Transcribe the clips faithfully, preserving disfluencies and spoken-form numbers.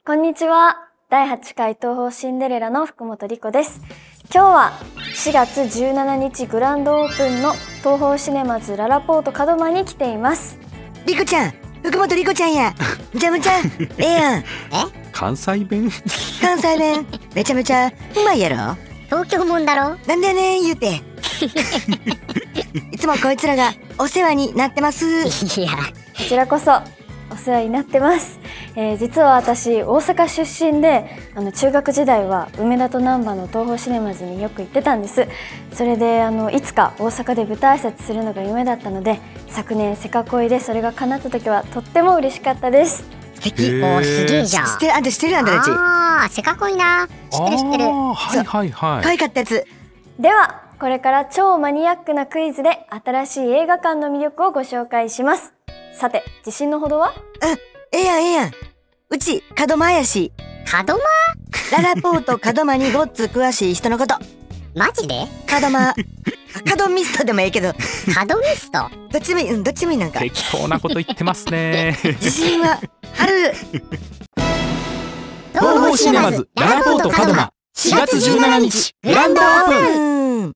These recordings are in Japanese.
こんにちは。だいはちかい東宝シンデレラの福本莉子です。今日はしがつじゅうしちにちグランドオープンの東宝シネマズララポート門真に来ています。 莉子ちゃん、福本莉子ちゃんや。むちゃむちゃええやん。え？ 関西弁？ 関西弁めちゃめちゃうまいやろ。 東京もんだろ。 なんでやねん言うて。いつもこいつらがお世話になってます。 いや、 こちらこそお世話になってます。えー、実は私大阪出身で、あの中学時代は梅田と難波の東宝シネマズによく行ってたんです。それであのいつか大阪で舞台挨拶するのが夢だったので、昨年せか恋でそれが叶った時はとっても嬉しかったです。 素敵。おー、すげえじゃん。 知ってる、あんた知ってる、あんたたち。 ああ、せかこいな。知ってる知ってる。 はいはいはい。 可愛かったやつ。 ではこれから超マニアックなクイズで新しい映画館の魅力をご紹介します。さて、自信のほどは？ うん、ええやんええやん。うち門真やし。 門真？ ララポート門真にごっつ詳しい人のこと。 マジで？ 門真門ミストでもええけど、 門ミスト？ どっちもいい、うん、どっちもいい。なんか適当なこと言ってますね。 自信はある。 東宝シネマズララポート門真しがつじゅうしちにちグランドオープン。 うん。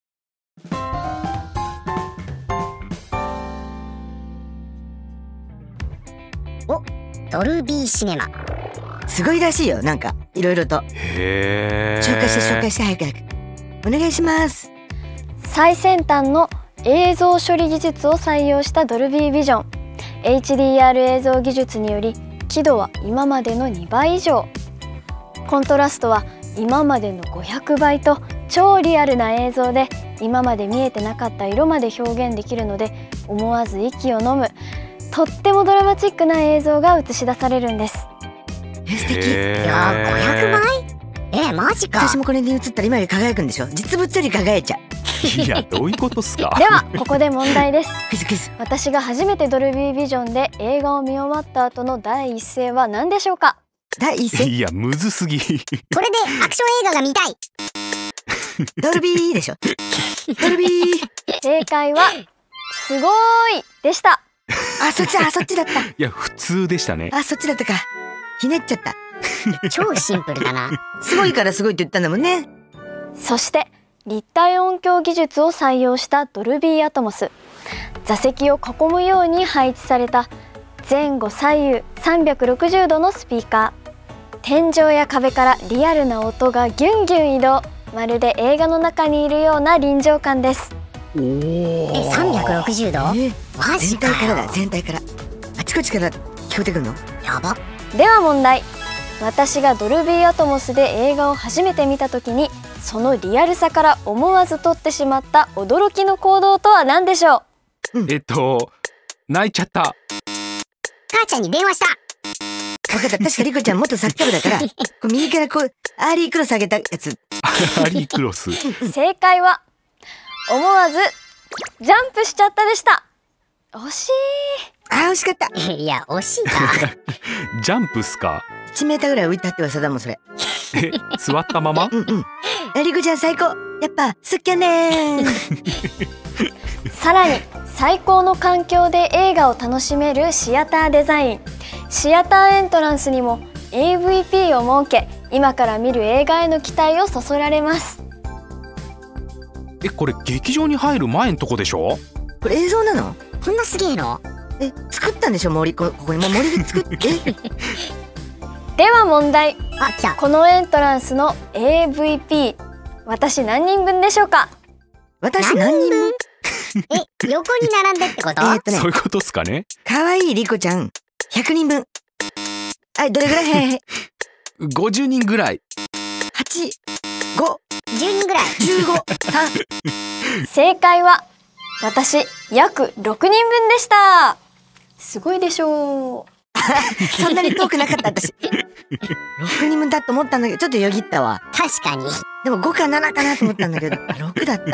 お、ドルビーシネマ。 すごいらしいよ、なんかいろいろと。 へー。 紹介して紹介して早く早くお願いします。 最先端の映像処理技術を採用したドルビービジョン エイチディーアール 映像技術により、輝度は今までのにばい以上、コントラストは今までのごひゃくばいと超リアルな映像で、今まで見えてなかった色まで表現できるので、思わず息を飲むとってもドラマチックな映像が映し出されるんです。 え、素敵。 いやー、ごひゃくばい？えー、マジか。 私もこれに映ったら今より輝くんでしょ。実物より輝いちゃう。 いや、どういうことっすか。 ではここで問題です。 クイズクイズ。 私が初めてドルビービジョンで映画を見終わった後の第一声は何でしょうか？ 第一声。 いや、むずすぎ。 これでアクション映画が見たい。 ドルビーでしょ。ドルビー。 正解はすごーいでした。 あ、そっち、あ、そっちだった。 いや、普通でしたね。 あ、そっちだったか。ひねっちゃった。 超シンプルだな。 すごいからすごいって言ったんだもんね。 そして立体音響技術を採用したドルビーアトモス。座席を囲むように配置された前後左右さんびゃくろくじゅうどのスピーカー。天井や壁からリアルな音がギュンギュン移動。まるで映画の中にいるような臨場感です。 おお。 え、さんびゃくろくじゅうど？ え、 マジかよ。 全体からだ、全体から。あちこちから聞こえてくるの？ やば。 では問題。私がドルビーアトモスで映画を初めて見た時に、そのリアルさから思わず撮ってしまった驚きの行動とは何でしょう？ えっと、泣いちゃった。 母ちゃんに電話した。 分かった。確かリコちゃん元サッカー部だから、こう右からこうアーリークロス上げたやつ。 アリークロス。 正解は思わずジャンプしちゃったでした。惜しい。 あー、惜しかった。 いや、惜しいか。 ジャンプっすか。 いちメーターぐらい浮いたって噂だもん、それ。 え、座ったまま？ うんうん。え、リコちゃん最高。やっぱすっきゃねー。 さらに最高の環境で映画を楽しめるシアターデザイン。シアターエントランスにも エーブイピー を設け、今から見る映画への期待をそそられます。 え、これ劇場に入る前んとこでしょ？ これ映像なの？ こんなすげえの？ え、作ったんでしょ、森。こここにもう森で作って。 では問題。 あ、来た。 このエントランスの エーブイピー、私何人分でしょうか？ 私何人分？ え、横に並んでってこと？ えーっとねそういうことっすかね。 かわいいリコちゃんひゃくにんぶん。はい、どれぐらい？へへ。 ごじゅうにんぐらい。 はち、ご、 じゅうにんぐらい。 じゅうご、さん。 正解は私約ろくにんぶんでした。すごいでしょう。 そんなに遠くなかった私。ろくにんぶんだと思ったんだけど、ちょっとよぎったわ。 確かに。 でもごかななかなと思ったんだけど、ろくだった。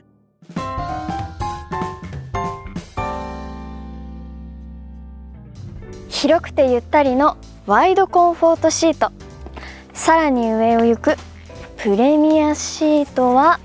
広くてゆったりのワイドコンフォートシート。さらに上を行くプレミアシートは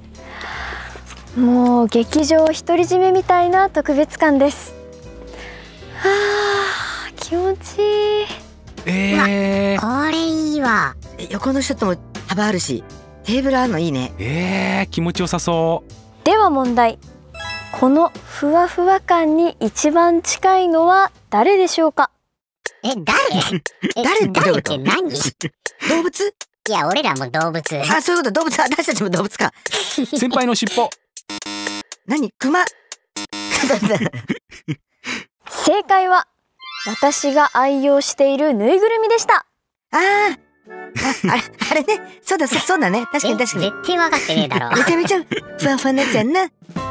もう劇場独り占めみたいな特別感です。はあ、気持ちいい。 えー、 これいいわ。 え横の人とも幅あるし、テーブルあるのいいね。 えー、気持ちよさそう。 では問題。このふわふわ感に一番近いのは誰でしょうか？ え、誰？え、 誰ってどういう誰っことて何？い動物？ や、俺らも動物。 あ、そういうこと。動物。私たちも動物か。 先輩の尻尾。 何？クマ？ 正解は私が愛用しているぬいぐるみでした。 あーあ、あれ、あれね。そうだ、そそうだね。確かに確かに。 絶対分かってねえだろ。 めちゃめちゃふわふわなやつやんな。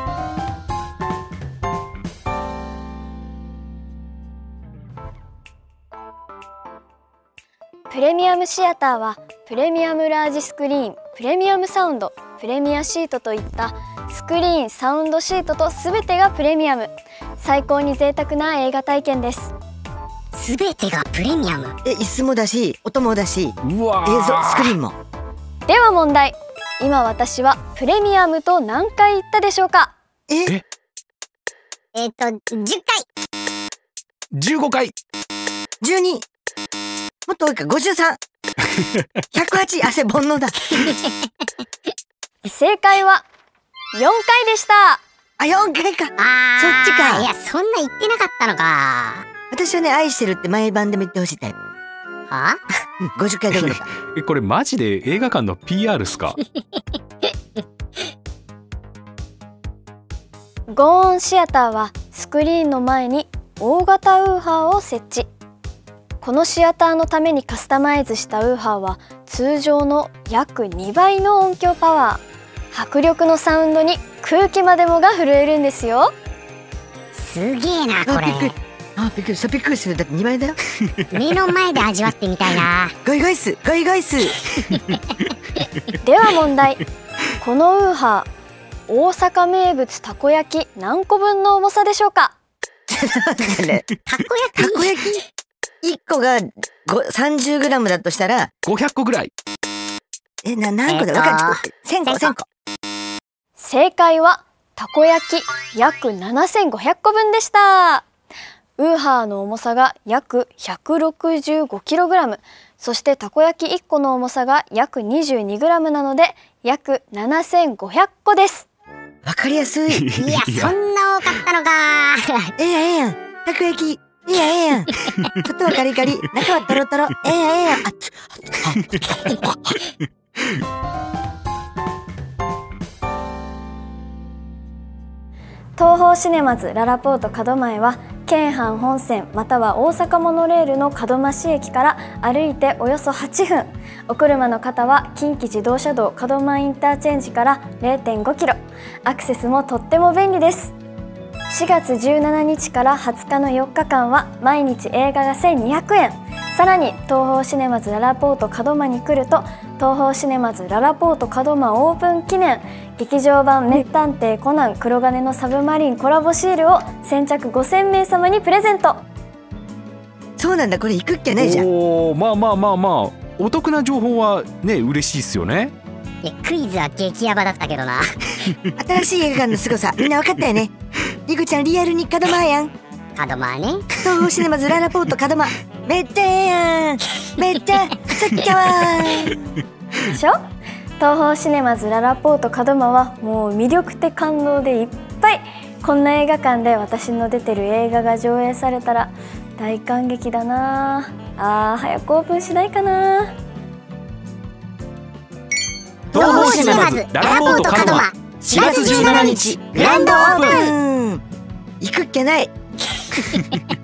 プレミアムシアターはプレミアムラージスクリーン、プレミアムサウンド、プレミアシートといったスクリーン、サウンドシートと全てがプレミアム。最高に贅沢な映画体験です。 すべてがプレミアム。 え、椅子もだし、音もだし、 うわ映像、スクリーンも。 では問題。今私はプレミアムと何回言ったでしょうか？ えええっと、じゅっかい。 じゅうごかい。 じゅうに。もっと多いか、ごじゅうさん。ひゃくはち。汗煩悩だ。 正解はよんかいでした。 あ、よんかいか。 あー、 そっちかいや、そんな言ってなかったのか。 私はね、愛してるって毎晩でも言ってほしいタイプ。 は？ うんごじゅっかいどころか。 え、これマジで映画館の ピーアール っすか？ ゴーンシアターはスクリーンの前に大型ウーハーを設置。このシアターのためにカスタマイズしたウーハーは通常の約にばいの音響パワー。迫力のサウンドに空気までもが震えるんですよ。 すげえな、こあ、びっくりれ。。 あ、びっくりした。びっくりする。だってにばいだよ。 目の前で味わってみたいな。 ゴイゴイス、ゴイゴイス。 では問題。このウーハー、大阪名物たこ焼き何個分の重さでしょうか？ ねたこ焼き。 たこ焼きいっこがさんじゅうグラムだとしたら、 ごひゃっこぐらい。 え、な、何個だ、 えっとわかる。せんこ、せんこ。 正解はたこ焼き約ななせんごひゃっこぶんでした。ウーハーの重さが約 ひゃくろくじゅうごキログラム、そしてたこ焼きいっこの重さが約 にじゅうにグラム なので約ななせんごひゃっこです。 わかりやすい。 いや、そんな多かったのか。 ええやん、ええやん。たこ焼き。ええやん、ええやん。外はカリカリ、中はトロトロ。ええやん、ええやん。あっつ。 東宝シネマズララポート門前は京阪本線または大阪モノレールの門真市駅から歩いておよそはちふん。お車の方は近畿自動車道門真インターチェンジから れいてんごキロ。アクセスもとっても便利です。しがつじゅうしちにちからはつかのよっかかんは毎日映画がせんにひゃくえん。さらに東宝シネマズララポート門真に来ると東宝シネマズララポート門真オープン記念劇場版名探偵コナン黒金のサブマリンコラボシールを先着ごせんめいさまにプレゼント。 そうなんだ、これ行くっきゃないじゃん。 おー、まあまあまあまあ、お得な情報はね、嬉しいっすよね。 いや、クイズは激ヤバだったけどな。 新しい映画館の凄さ、みんな分かったよね。リコちゃんリアルに門真やん。 門真ね。 東宝シネマズララポート門真。めっちゃええやん。めっちゃすっきゃわー。 でしょ。東宝シネマズララポート門真はもう魅力的感動でいっぱい。こんな映画館で私の出てる映画が上映されたら大感激だなあ。あー早くオープンしないかな。 東宝シネマズララポート門真しがつじゅうしちにちグランドオープン。 うん。行くっきゃない。